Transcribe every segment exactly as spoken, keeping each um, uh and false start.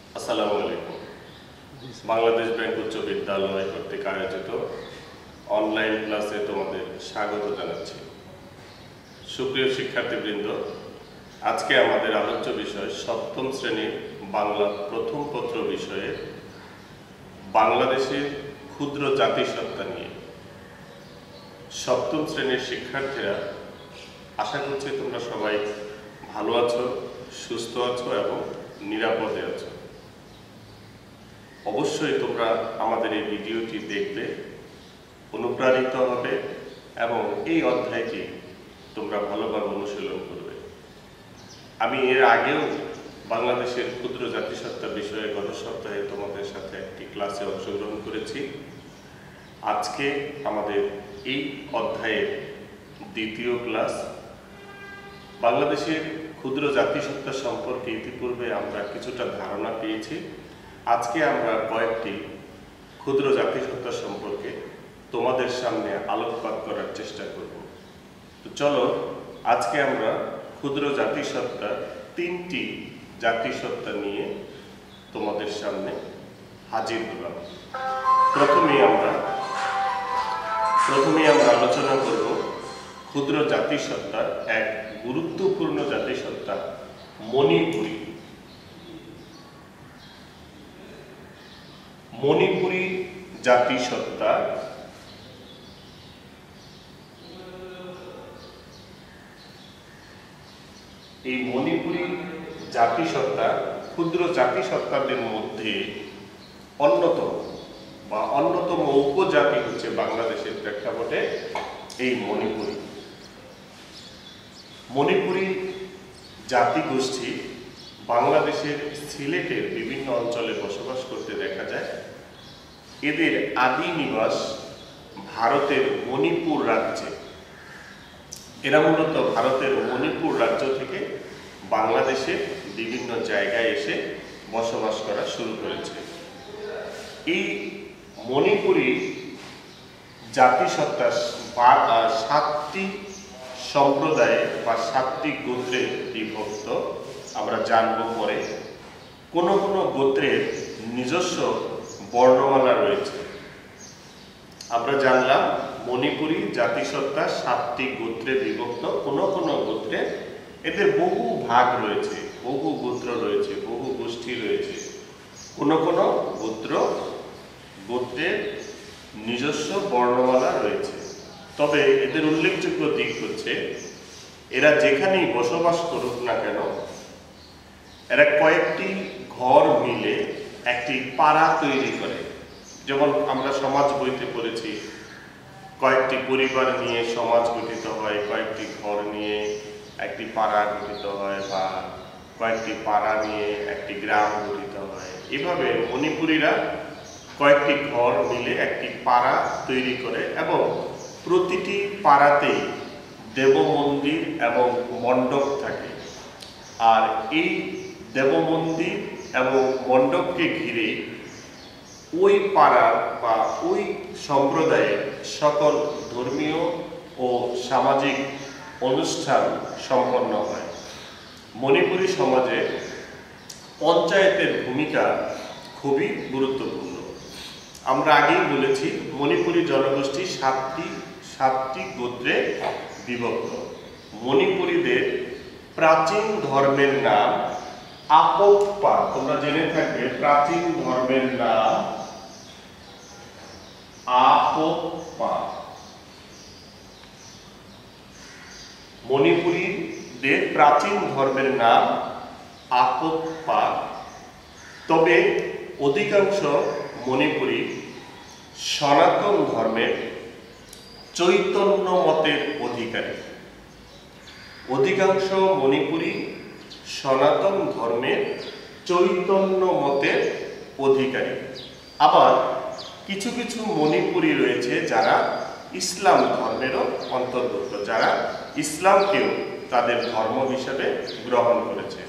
আসসালামু আলাইকুম। বাংলাদেশ ব্যাংক উচ্চ বিদ্যালয় কর্তৃক আয়োজিত অনলাইন ক্লাসে তোমাদের স্বাগত জানাচ্ছি। সুপ্রিয় শিক্ষার্থীবৃন্দ, আজকে আমাদের আলোচ্য বিষয় সপ্তম শ্রেণীর বাংলা প্রথম পত্র বিষয়ে বাংলাদেশের ক্ষুদ্র জাতিসত্তা নিয়ে। সপ্তম শ্রেণীর শিক্ষার্থীরা, আশা করছি তোমরা সবাই ভালো আছো, সুস্থ আছো এবং নিরাপদে আছো। অবশ্যই তোমরা আমাদের এই ভিডিওটি দেখবে, অনুপ্রাণিত হবে এবং এই অধ্যায়টি তোমরা ভালোভাবে অনুশীলন করবে। আমি এর আগেও বাংলাদেশের ক্ষুদ্র জাতিসত্তা বিষয়ে গত সপ্তাহে তোমাদের সাথে একটি ক্লাসে অংশগ্রহণ করেছি। আজকে আমাদের এই অধ্যায়ের দ্বিতীয় ক্লাস। বাংলাদেশের ক্ষুদ্র জাতিসত্তা সম্পর্কে ইতিপূর্বে আমরা কিছুটা ধারণা পেয়েছি। আজকে আমরা কয়েকটি ক্ষুদ্র জাতিসত্তা সম্পর্কে তোমাদের সামনে আলোকপাত করার চেষ্টা করব। তো চলো, আজকে আমরা ক্ষুদ্র জাতিসত্তা তিনটি জাতিসত্তা নিয়ে তোমাদের সামনে হাজির হলাম। প্রথমেই আমরা প্রথমেই আমরা আলোচনা করব ক্ষুদ্র জাতিসত্তার এক গুরুত্বপূর্ণ জাতিসত্তা মণিপুরী। মণিপুরী জাতিসত্তা এই মণিপুরী জাতিসত্তা ক্ষুদ্র জাতিসত্তাদের মধ্যে অন্যতম বা অন্যতম উপজাতি হচ্ছে বাংলাদেশের প্রেক্ষাপটে এই মণিপুরী। মণিপুরী জাতিগোষ্ঠী বাংলাদেশের সিলেটের বিভিন্ন অঞ্চলে বসবাস করতে দেখা যায়। এদের আদি নিবাস ভারতের মণিপুর রাজ্যে। এরা মূলত ভারতের মণিপুর রাজ্য থেকে বাংলাদেশে বিভিন্ন জায়গায় এসে বসবাস করা শুরু করেছে। এই মণিপুরী জাতিসত্তা সাতটি সম্প্রদায়ে বা সাতটি গোত্রে বিভক্ত আমরা জানব পরে। কোনো কোনো গোত্রের নিজস্ব বর্ণমালা রয়েছে। আমরা জানলাম মণিপুরী জাতিসত্তা সাতটি গোত্রে বিভক্ত। কোনো কোনো গোত্রে এদের বহু ভাগ রয়েছে, বহু গোত্র রয়েছে, বহু গোষ্ঠী রয়েছে। কোনো কোনো গোত্র গোত্রের নিজস্ব বর্ণমালা রয়েছে। তবে এদের উল্লেখযোগ্য দিক হচ্ছে এরা যেখানেই বসবাস করুক না কেন, এরা কয়েকটি ঘর মিলে একটি পাড়া তৈরি করে। যেমন আমরা সমাজ বইতে পড়েছি, কয়েকটি পরিবার নিয়ে সমাজ গঠিত হয়, কয়েকটি ঘর নিয়ে একটি পাড়া গঠিত হয়, বা কয়েকটি পাড়া নিয়ে একটি গ্রাম গঠিত হয়। এভাবে মণিপুরীরা কয়েকটি ঘর মিলে একটি পাড়া তৈরি করে এবং প্রতিটি পাড়াতেই দেব মন্দির এবং মণ্ডপ থাকে। আর এই দেব মন্দির এবং মণ্ডপকে ঘিরে ওই পাড়ার বা ওই সম্প্রদায়ের সকল ধর্মীয় ও সামাজিক অনুষ্ঠান সম্পন্ন হয়। মণিপুরী সমাজে পঞ্চায়েতের ভূমিকা খুবই গুরুত্বপূর্ণ। আমরা আগেই বলেছি মণিপুরী জনগোষ্ঠী সাতটি সাতটি গোত্রে বিভক্ত। মণিপুরীদের প্রাচীন ধর্মের নাম আপোক্পা। তোমরা জেনে থাকবে প্রাচীন ধর্মের নাম আপোক্পা। মণিপুরীদের প্রাচীন ধর্মের নাম আপোক্পা। তবে অধিকাংশ মণিপুরী সনাতন ধর্মের চৈতন্য মতের অধিকারী। অধিকাংশ মণিপুরী সনাতন ধর্মের চৈতন্য মতের অধিকারী। আবার কিছু কিছু মণিপুরী রয়েছে যারা ইসলাম ধর্মেরও অন্তর্ভুক্ত, যারা ইসলামকেও তাদের ধর্ম হিসাবে গ্রহণ করেছে।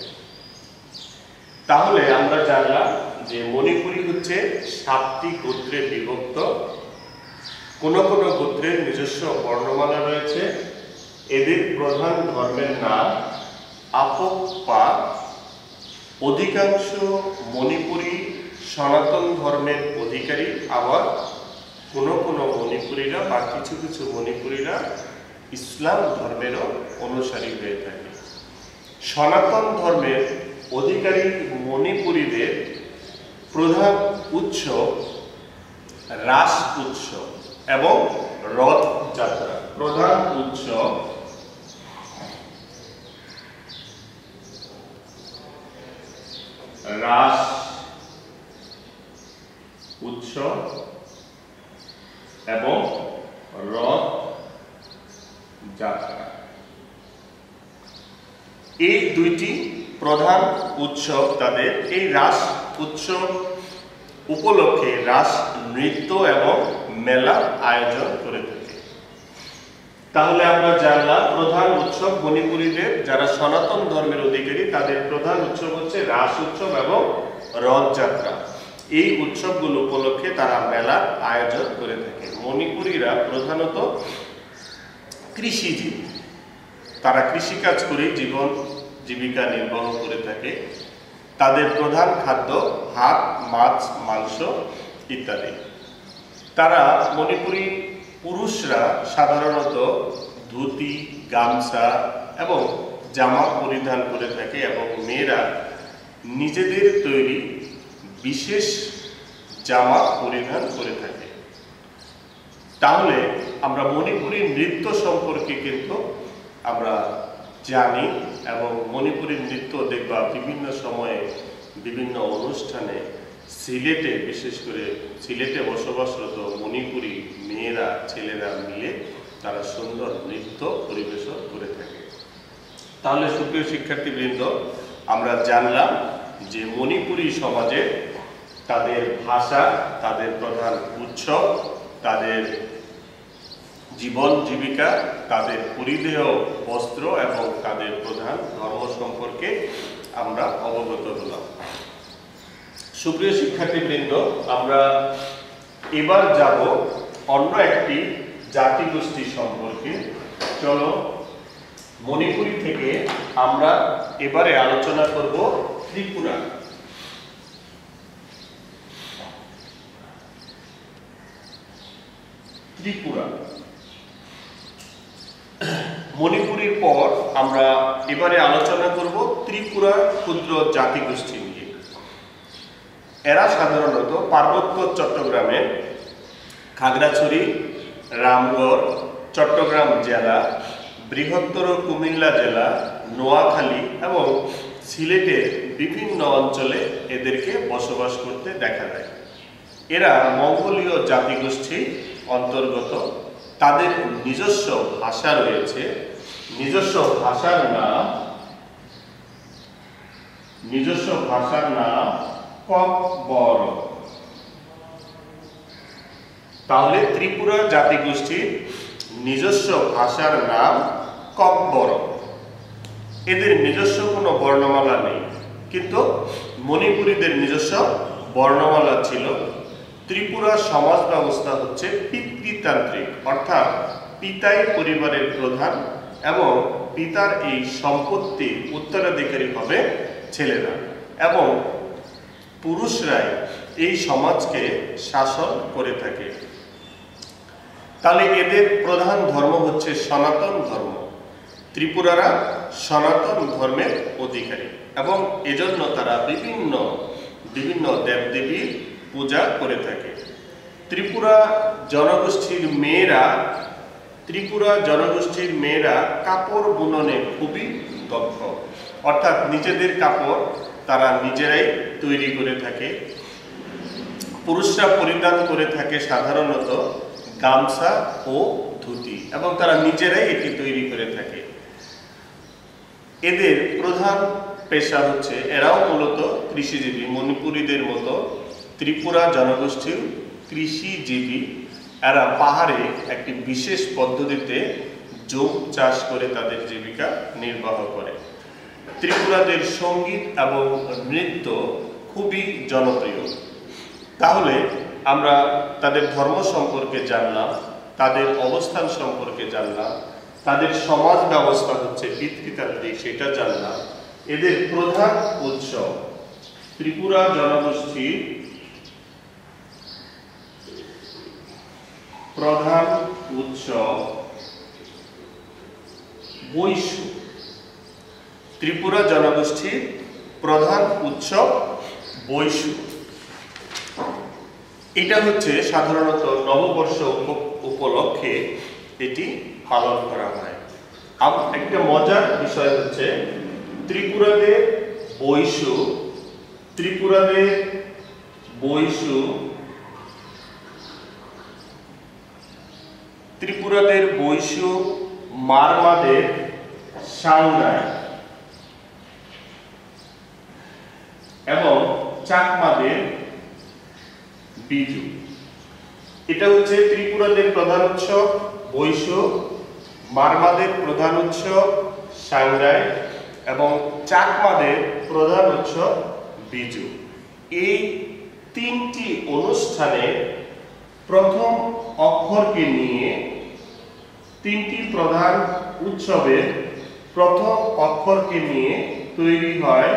তাহলে আমরা জানলাম যে মণিপুরী হচ্ছে সাতটি গোত্রে বিভক্ত। কোন কোন গোত্রের নিজস্ব বর্ণমালা রয়েছে। এদের প্রধান ধর্মের নাম আপোক্পা অধিকাংশ মণিপুরী সনাতন ধর্মের অধিকারী, আবার কোনো কোনো মণিপুরীরা বা কিছু কিছু মণিপুরীরা ইসলাম ধর্মেরও অনুসারী হয়ে থাকে। সনাতন ধর্মের অধিকারী মণিপুরীদের প্রধান উৎসব রাস উৎসব এবং রথযাত্রা। প্রধান উৎসব রাস উৎসব এবং রথ যাত্রা, এই দুইটি প্রধান উৎসব তাদের। এই রাস উৎসব উপলক্ষে রাস নৃত্য এবং মেলা আয়োজন করে থাকে। তাহলে আমরা জানলাম প্রধান উৎসব মণিপুরীদের যারা সনাতন ধর্মের অধিকারী তাদের প্রধান উৎসব হচ্ছে রাস উৎসব এবং রথযাত্রা। এই উৎসবগুলো উপলক্ষে তারা মেলার আয়োজন করে থাকে। মণিপুরীরা প্রধানত কৃষিজীবী, তারা কৃষিকাজ করে জীবন জীবিকা নির্বাহ করে থাকে। তাদের প্রধান খাদ্য ভাত, মাছ, মাংস ইত্যাদি। তারা মণিপুরী পুরুষরা সাধারণত ধুতি, গামছা এবং জামা পরিধান করে থাকে এবং মেয়েরা নিজেদের তৈরি বিশেষ জামা পরিধান করে থাকে। তাহলে আমরা মণিপুরী নৃত্য সম্পর্কে কিন্তু আমরা জানি এবং মণিপুরী নৃত্য দেখবা বিভিন্ন সময়ে বিভিন্ন অনুষ্ঠানে সিলেটে, বিশেষ করে সিলেটে বসবাসরত মণিপুরী মেয়েরা ছেলেরা মিলে তারা সুন্দর নৃত্য পরিবেশন করে থাকে। তাহলে সুপ্রিয় শিক্ষার্থীবৃন্দ, আমরা জানলাম যে মণিপুরী সমাজে তাদের ভাষা, তাদের প্রধান উৎসব, তাদের জীবন জীবিকা, তাদের পরিধেয় বস্ত্র এবং তাদের প্রধান ধর্ম সম্পর্কে আমরা অবগত হলাম। সুপ্রিয় শিক্ষার্থীবৃন্দ, আমরা এবার যাব অন্য একটি জাতিগোষ্ঠী সম্পর্কে। চলো, মণিপুরী থেকে আমরা এবারে আলোচনা করব ত্রিপুরা। ত্রিপুরা মণিপুরীর পর আমরা এবারে আলোচনা করব ত্রিপুরা ক্ষুদ্র জাতিগোষ্ঠী নিয়ে। এরা সাধারণত পার্বত্য চট্টগ্রামের খাগড়াছড়ি, রামগড়, চট্টগ্রাম জেলা, বৃহত্তর কুমিল্লা জেলা, নোয়াখালী এবং সিলেটের বিভিন্ন অঞ্চলে এদেরকে বসবাস করতে দেখা যায়। এরা মঙ্গোলীয় জাতিগোষ্ঠী অন্তর্গত। তাদের নিজস্ব ভাষা রয়েছে। নিজস্ব ভাষার নাম নিজস্ব ভাষার নাম ককবর। তাহলে ত্রিপুরা জাতিগোষ্ঠীর নিজস্ব ভাষার নাম ককবর। এদের নিজস্ব কোনো বর্ণমালা নেই, কিন্তু মণিপুরীদের নিজস্ব বর্ণমালা ছিল। ত্রিপুরা সমাজ ব্যবস্থা হচ্ছে পিতৃতান্ত্রিক, অর্থাৎ পিতাই পরিবারের প্রধান এবং পিতার এই সম্পত্তি উত্তরাধিকারী হবে ছেলেরা এবং পুরুষরাই এই সমাজকে শাসন করে থাকে। তাহলে এদের প্রধান ধর্ম হচ্ছে সনাতন ধর্ম। ত্রিপুরারা সনাতন ধর্মের অধিকারী এবং এজন্য তারা বিভিন্ন বিভিন্ন দেবদেবীর পূজা করে থাকে। ত্রিপুরা জনগোষ্ঠীর মেয়েরা ত্রিপুরা জনগোষ্ঠীর মেয়েরা কাপড় বুননে খুবই দক্ষ, অর্থাৎ নিজেদের কাপড় তারা নিজেরাই তৈরি করে থাকে। পুরুষরা পরিধান করে থাকে সাধারণত গামছা ও ধুতি এবং তারা নিজেরাই এটি তৈরি করে থাকে। এদের প্রধান পেশা হচ্ছে, এরাও মূলত কৃষিজীবী। মণিপুরীদের মতো ত্রিপুরা জনগোষ্ঠীর কৃষিজীবী। এরা পাহাড়ে একটি বিশেষ পদ্ধতিতে জমি চাষ করে তাদের জীবিকা নির্বাহ করে। ত্রিপুরাদের সঙ্গীত এবং নৃত্য খুবই জনপ্রিয়। তাহলে আমরা তাদের ধর্ম সম্পর্কে জানলাম, তাদের অবস্থান সম্পর্কে জানলাম, তাদের সমাজ ব্যবস্থা হচ্ছে পিতৃতান্ত্রিক সেটা জানলাম। এদের প্রধান উৎসব ত্রিপুরা জনগোষ্ঠীর প্রধান উৎসব বৈশু। ত্রিপুরা জনগোষ্ঠীর প্রধান উৎসব বৈশু। এটা হচ্ছে সাধারণত নববর্ষ উপলক্ষে এটি পালন করা হয়। একটা মজার বিষয় হচ্ছে ত্রিপুরাদের বৈশু ত্রিপুরাদের বৈশু ত্রিপুরাদের বৈশু মারমাদের সাংরাই এবং চাকমাদের বিজু। এটা হচ্ছে ত্রিপুরাদের প্রধান উৎসব বৈশু, মারমাদের প্রধান উৎসব সাংরাই এবং চাকমাদের প্রধান উৎসব বিজু। এই তিনটি অনুষ্ঠানে প্রথম অক্ষরকে নিয়ে তিনটি প্রধান উৎসবের প্রথম অক্ষরকে নিয়ে তৈরি হয়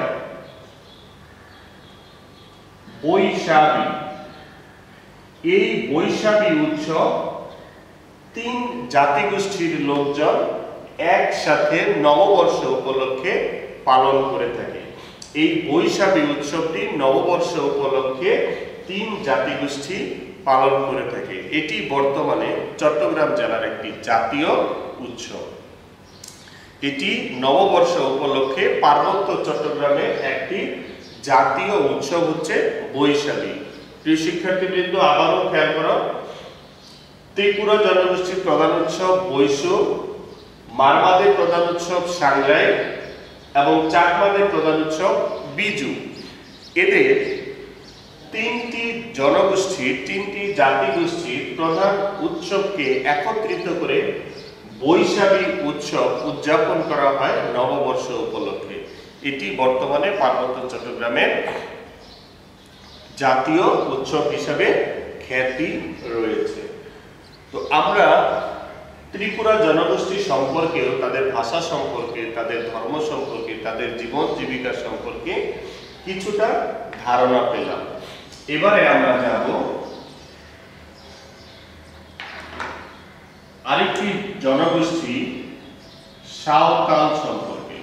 বৈশাখী। এই বৈশাখী উৎসব তিন জাতিগোষ্ঠীর লোকজন একসাথে নববর্ষ উপলক্ষে পালন করে থাকে। এই বৈশাখী উৎসবটি নববর্ষ উপলক্ষে তিন জাতিগোষ্ঠী পালন করে থাকে। এটি বর্তমানে চট্টগ্রাম জেলার একটি জাতীয় উৎসব। এটি নববর্ষ উপলক্ষে পার্বত্য চট্টগ্রামের একটি জাতীয় উৎসব হচ্ছে বৈশাখী। প্রিয় শিক্ষার্থীবৃন্দ, আবারও খেয়াল করো, ত্রিপুরা জনগোষ্ঠীর প্রধান উৎসব বৈশু, মারমাদের প্রধান উৎসব সাংরাই এবং চাকমাদের প্রধান উৎসব বিজু। এদের তিনটি জনগোষ্ঠীর তিনটি জাতিগোষ্ঠীর প্রধান উৎসবকে একত্রিত করে বৈশাখী উৎসব উদযাপন করা হয় নববর্ষ উপলক্ষে। এটি বর্তমানে পার্বত্য চট্টগ্রামের জাতীয় উৎসব হিসাবে খ্যাতি রয়েছে। তো আমরা ত্রিপুরা জনগোষ্ঠী সম্পর্কেও, তাদের ভাষা সম্পর্কে, তাদের ধর্ম সম্পর্কে, তাদের জীবন জীবিকা সম্পর্কে কিছুটা ধারণা পেলাম। এবারে আমরা যাব আরেকটি জনগোষ্ঠী সাঁওতাল সম্পর্কে।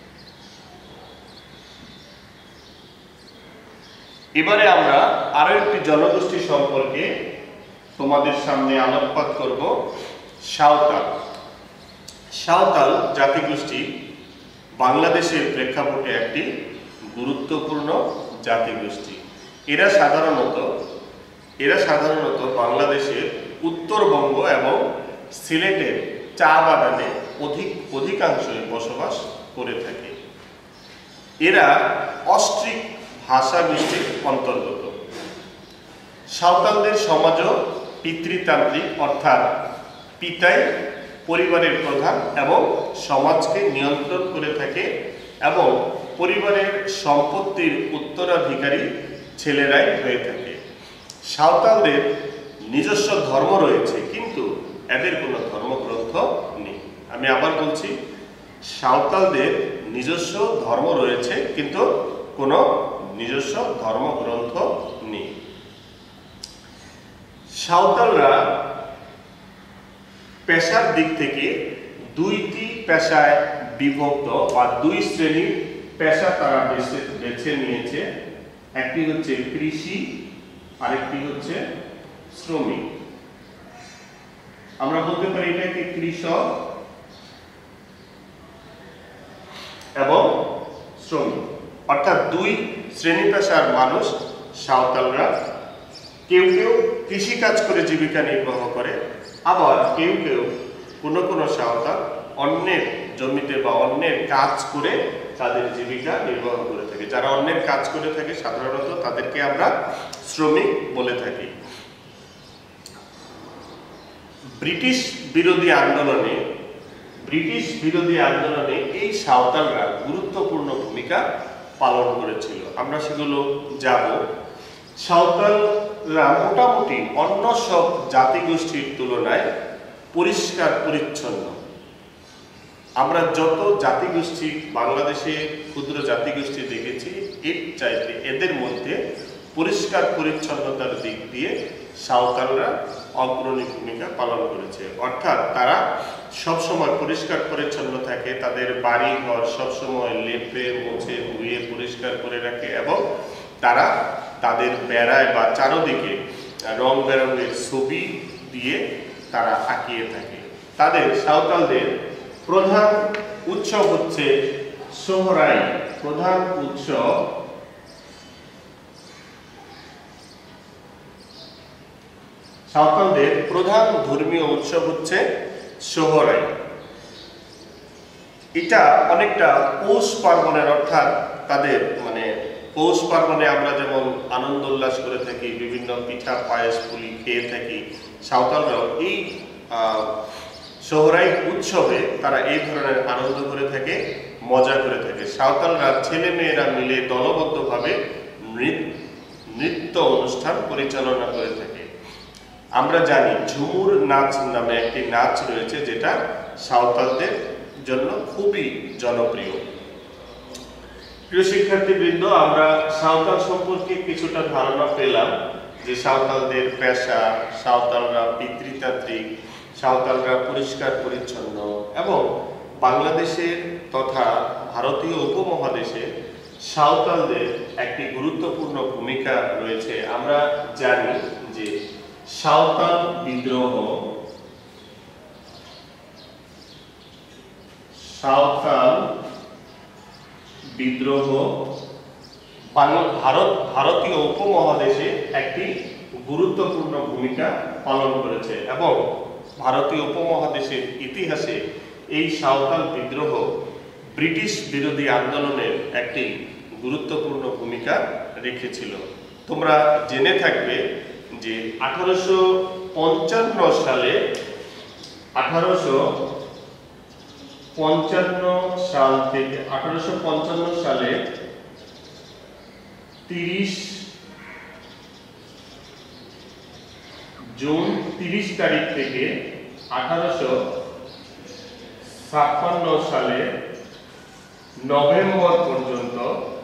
এবারে আমরা আরো একটি জনগোষ্ঠী সম্পর্কে তোমাদের সামনে আলোকপাত করব, সাঁওতাল। সাঁওতাল জাতিগোষ্ঠী বাংলাদেশের প্রেক্ষাপটে একটি গুরুত্বপূর্ণ জাতিগোষ্ঠী। এরা সাধারণত এরা সাধারণত বাংলাদেশের উত্তরবঙ্গ এবং সিলেটের চা বাগানে অধিক অধিকাংশই বসবাস করে থাকে। এরা অস্ট্রিক ভাষা গোষ্ঠীর অন্তর্গত। সাঁওতালদের সমাজও পিতৃতান্ত্রিক, অর্থাৎ পিতাই পরিবারের প্রধান এবং সমাজকে নিয়ন্ত্রণ করে থাকে এবং পরিবারের সম্পত্তির উত্তরাধিকারী ছেলেরাই হয়ে থাকে। সাঁওতালদের নিজস্ব ধর্ম রয়েছে, কিন্তু এদের কোনো ধর্মগ্রন্থ নেই। আমি আবার বলছি, সাঁওতালদের নিজস্ব ধর্ম রয়েছে, কিন্তু কোনো নিজস্ব ধর্মগ্রন্থ নেই। সাঁওতালরা পেশার দিক থেকে দুইটি পেশায় বিভক্ত বা দুই শ্রেণীর পেশা তারা বেছে নিয়েছে। একটি হচ্ছে কৃষি, আরেকটি হচ্ছে শ্রমিক। আমরা বলতে পারি এটাকে কৃষক এবং শ্রমিক, অর্থাৎ দুই শ্রেণী পেশার মানুষ সাঁওতালরা। কেউ কেউ কৃষি কাজ করে জীবিকা নির্বাহ করে, আবার কেউ কেউ কোনো কোনো সাঁওতাল অন্যের জমিতে বা অন্যের কাজ করে তাদের জীবিকা নির্বাহ করে থাকে। যারা অন্যের কাজ করে থাকে সাধারণত তাদেরকে আমরা শ্রমিক বলে থাকি। ব্রিটিশ বিরোধী আন্দোলনে ব্রিটিশ বিরোধী আন্দোলনে এই সাঁওতালরা গুরুত্বপূর্ণ ভূমিকা পালন করেছিল। আমরা সেগুলো যাব। সাঁওতালরা মোটামুটি অন্য সব জাতিগোষ্ঠীর তুলনায় পরিষ্কার পরিচ্ছন্ন। আমরা যত জাতিগোষ্ঠী বাংলাদেশে ক্ষুদ্র জাতিগোষ্ঠী দেখেছি, এর চাইতে এদের মধ্যে পরিষ্কার পরিচ্ছন্নতার দিক দিয়ে সাঁওতালরা অগ্রণী ভূমিকা পালন করেছে। অর্থাৎ তারা সবসময় পরিষ্কার পরিচ্ছন্ন থাকে, তাদের বাড়ি ঘর সবসময় লেপে মুছে ধুয়ে পরিষ্কার করে রাখে এবং তারা তাদের বেড়ায় বা চারদিকে রং বেরঙের ছবি দিয়ে তারা আঁকিয়ে থাকে। তাদের সাঁওতালদের প্রধান উৎসব হচ্ছে সোহরাই। প্রধান উৎসব সাঁওতালদের প্রধান ধর্মীয় উৎসব হচ্ছে সোহরাই। এটা অনেকটা পৌষ পার্বণের, অর্থাৎ তাদের মানে পৌষ পার্বণে আমরা যেমন আনন্দ উল্লাস করে থাকি, বিভিন্ন পিঠা পায়েস পুলি খেয়ে থাকি, সাঁওতালরাও এই সোহরাই উৎসবে তারা এই ধরনের আনন্দ করে থাকে, মজা করে থাকে। সাঁওতালরা ছেলে মেয়েরা মিলে দলবদ্ধভাবে নৃত্য অনুষ্ঠান পরিচালনা করে থাকে। আমরা জানি ঝুমুর নাচ নামে একটি নাচ রয়েছে, যেটা সাঁওতালদের জন্য খুবই জনপ্রিয়। প্রিয় শিক্ষার্থীবৃন্দ, আমরা সাঁওতাল সম্পর্কে কিছুটা ধারণা পেলাম, যে সাঁওতালদের পেশা, সাঁওতালরা পিতৃতান্ত্রিক, সাঁওতালরা পরিষ্কার পরিচ্ছন্ন এবং বাংলাদেশের তথা ভারতীয় উপমহাদেশে সাঁওতালদের একটি গুরুত্বপূর্ণ ভূমিকা রয়েছে। আমরা জানি যে সাঁওতাল বিদ্রোহ সাঁওতাল বিদ্রোহ ভারত ভারতীয় উপমহাদেশে একটি গুরুত্বপূর্ণ ভূমিকা পালন করেছে এবং ভারতীয় উপমহাদেশের ইতিহাসে এই সাঁওতাল বিদ্রোহ ব্রিটিশ বিরোধী আন্দোলনের একটি গুরুত্বপূর্ণ ভূমিকা রেখেছিল। তোমরা জেনে থাকবে যে আঠারোশো পঞ্চান্ন সালে আঠারোশো পঞ্চান্ন সাল থেকে আঠারোশো পঞ্চান্ন সালে তিরিশ জুন তিরিশ তারিখ থেকে আঠারোশো ছাপ্পান্ন সালে নভেম্বর পর্যন্ত,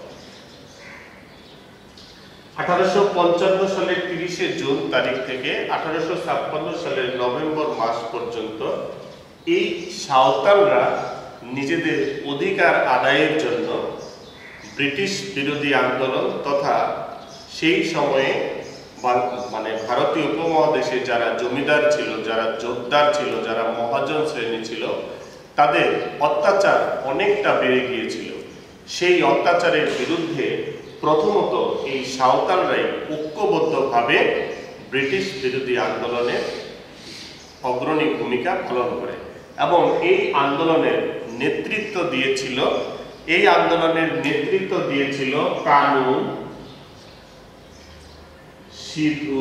আঠারোশো পঞ্চান্ন সালের তিরিশে জুন তারিখ থেকে আঠারোশো ছাপ্পান্ন সালের নভেম্বর মাস পর্যন্ত এই সাঁওতালরা নিজেদের অধিকার আদায়ের জন্য ব্রিটিশ বিরোধী আন্দোলন তথা সেই সময়ে মানে ভারতীয় উপমহাদেশে যারা জমিদার ছিল, যারা জোরদার ছিল, যারা মহাজন শ্রেণী ছিল, তাদের অত্যাচার অনেকটা বেড়ে গিয়েছিল। সেই অত্যাচারের বিরুদ্ধে প্রথমত এই সাঁওতালরাই ঐক্যবদ্ধভাবে ব্রিটিশ বিরোধী আন্দোলনের অগ্রণী ভূমিকা পালন করে এবং এই আন্দোলনের নেতৃত্ব দিয়েছিল এই আন্দোলনের নেতৃত্ব দিয়েছিল কানু, সিধু,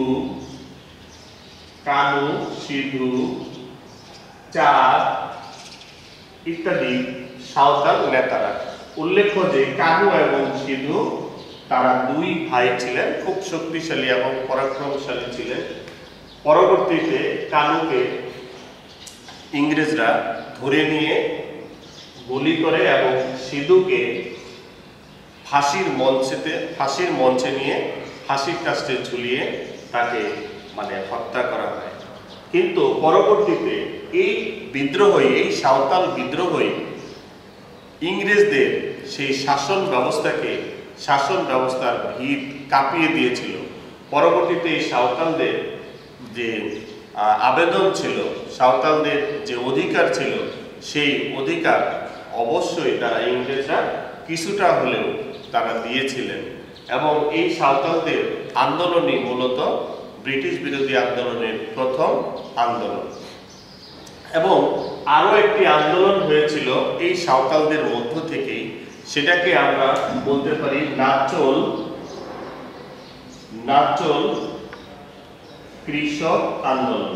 কানু, সিধু, চাঁদ ইত্যাদি সাঁওতাল নেতারা। উল্লেখ্য যে কানু এবং সিধু তারা দুই ভাই ছিলেন, খুব শক্তিশালী এবং পরাক্রমশালী ছিলেন। পরবর্তীতে কানুকে ইংরেজরা ধরে নিয়ে গুলি করে এবং সিধুকে ফাঁসির মঞ্চেতে ফাঁসির মঞ্চে নিয়ে ফাঁসির কাস্টে ঝুলিয়ে তাকে মানে হত্যা করা হয়। কিন্তু পরবর্তীতে এই বিদ্রোহী এই সাঁওতাল বিদ্রোহী ইংরেজদের সেই শাসন ব্যবস্থাকে শাসন ব্যবস্থার ভিত কাঁপিয়ে দিয়েছিল। পরবর্তীতে এই সাঁওতালদের যে আবেদন ছিল, সাঁওতালদের যে অধিকার ছিল, সেই অধিকার অবশ্যই তারা ইংরেজরা কিছুটা হলেও তারা দিয়েছিলেন এবং এই সাঁওতালদের আন্দোলনই মূলত ব্রিটিশ বিরোধী আন্দোলনের প্রথম আন্দোলন। এবং আরো একটি আন্দোলন হয়েছিল এই সাঁওতালদের মধ্য থেকেই, সেটাকে আমরা বলতে পারি নাচল নাচল কৃষক আন্দোলন।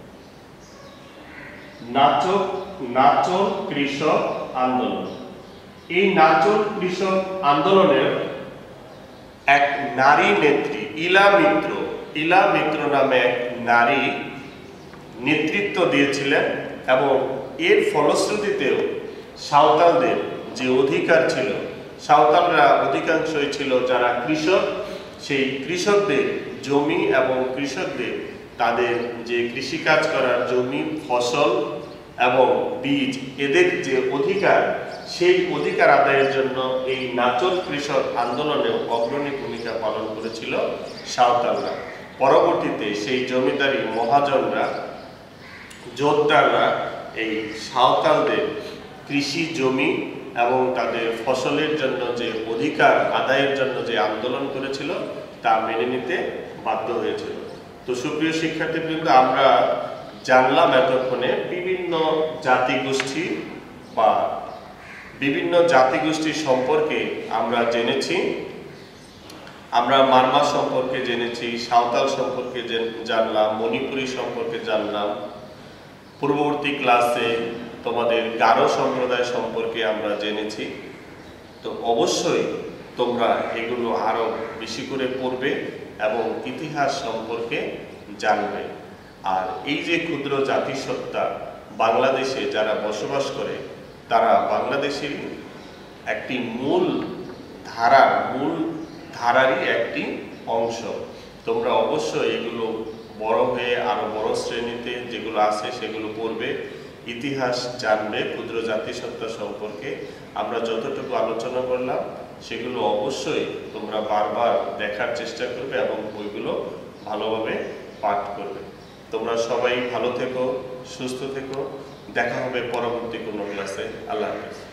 নাচক নাচল কৃষক আন্দোলন এই নাচল কৃষক আন্দোলনের এক নারী নেত্রী ইলা মিত্র ইলা মিত্র নামে এক নারী নেতৃত্ব দিয়েছিলেন এবং এর ফলশ্রুতিতেও সাঁওতালদের যে অধিকার ছিল, সাঁওতালরা অধিকাংশই ছিল যারা কৃষক, সেই কৃষকদের জমি এবং কৃষকদের তাদের যে কৃষিকাজ করার জমি, ফসল এবং বীজ, এদের যে অধিকার, সেই অধিকার আদায়ের জন্য এই নাচল কৃষক আন্দোলনেও অগ্রণী ভূমিকা পালন করেছিল সাঁওতালরা। পরবর্তীতে সেই জমিদারি মহাজনরা, জোতদাররা এই সাঁওতালদের কৃষি জমি এবং তাদের ফসলের জন্য যে অধিকার আদায়ের জন্য যে আন্দোলন করেছিল তা মেনে নিতে বাধ্য হয়েছিল। তো সুপ্রিয় শিক্ষার্থীবৃন্দ, আমরা জানলাম এতক্ষণে বিভিন্ন জাতিগোষ্ঠী বা বিভিন্ন জাতিগোষ্ঠী সম্পর্কে আমরা জেনেছি। আমরা মারমা সম্পর্কে জেনেছি, সাঁওতাল সম্পর্কে জানলাম, মণিপুরী সম্পর্কে জানলাম। পূর্ববর্তী ক্লাসে তোমাদের গারো সম্প্রদায় সম্পর্কে আমরা জেনেছি। তো অবশ্যই তোমরা এগুলো আরো বেশি করে পড়বে এবং ইতিহাস সম্পর্কে জানবে। আর এই যে ক্ষুদ্র জাতিসত্তা বাংলাদেশে যারা বসবাস করে, তারা বাংলাদেশের একটি মূল ধারা, মূল ধারারই একটি অংশ। তোমরা অবশ্যই এগুলো বড় হয়ে আরো বড় শ্রেণীতে যেগুলো আছে সেগুলো পড়বে, ইতিহাস জানবে ক্ষুদ্র জাতিসত্তা সম্পর্কে। আমরা যতটুকু আলোচনা করলাম সেগুলো অবশ্যই তোমরা বারবার দেখার চেষ্টা করবে এবং বইগুলো ভালোভাবে পাঠ করবে। তোমরা সবাই ভালো থেকো, সুস্থ থেকো। দেখা হবে পরবর্তী কোনো ক্লাসে। আল্লাহ হাফেজ।